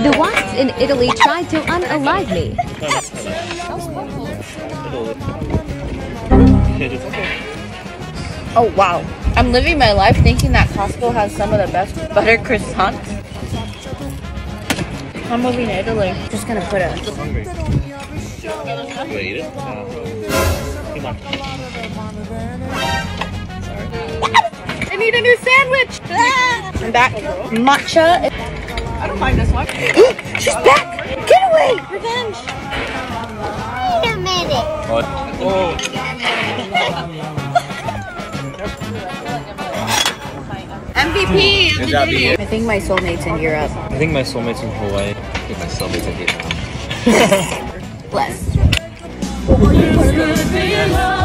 The wasps in Italy tried to unalive me. Oh wow. I'm living my life thinking that Costco has some of the best butter croissants. I'm moving to Italy. Just gonna put a... Eat it? I need a new sandwich! I'm back. Matcha. I don't mind this one. She's back! Get away! Revenge! Wait a minute. Oh. MVP of Good the job, day. Ian. I think my soulmate's in Europe. I think my soulmate's in Hawaii. I think my soulmate's in Vietnam. Bless.